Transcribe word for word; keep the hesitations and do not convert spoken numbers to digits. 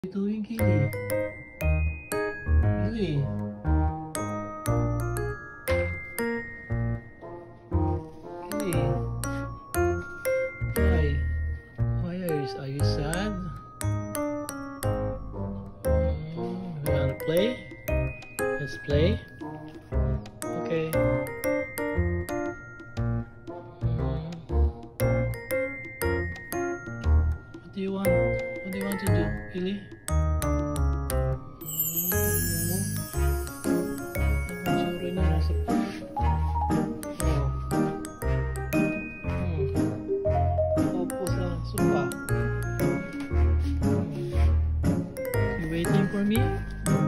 What are you doing, Guilly? Guilly? Guilly? Why? Why are you, are you sad? Mm, you wanna play? Let's play. Okay. Mm. What do you want? What do you want to do, Guilly? You waiting for me?